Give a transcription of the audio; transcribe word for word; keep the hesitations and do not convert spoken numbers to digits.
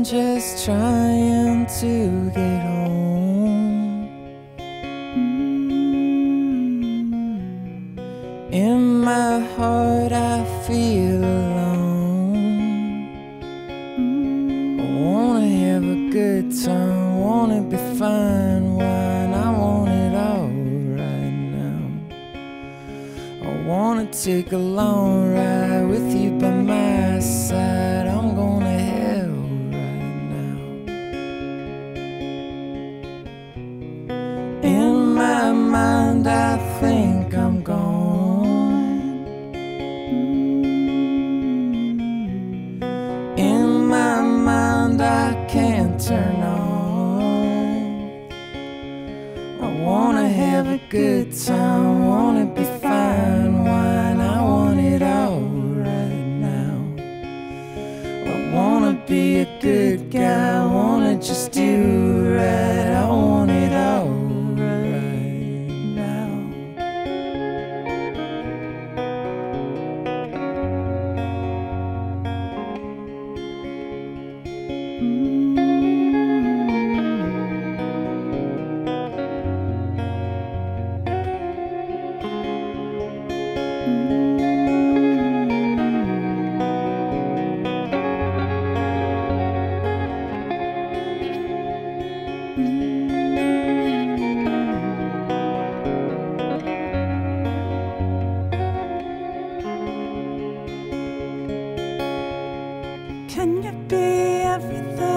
just trying to get home. In my heart I feel alone. I wanna have a good time, wanna be fine wine, I want it all right now. I wanna take a long ride with you by my side, I'm gonna hell right now. In my mind I think I'm gone. In my mind I can't turn on. I wanna have a good time, wanna be fine wine, I want it all right now. I wanna be a good guy, I wanna just do right, I want it all right now. Can you be everything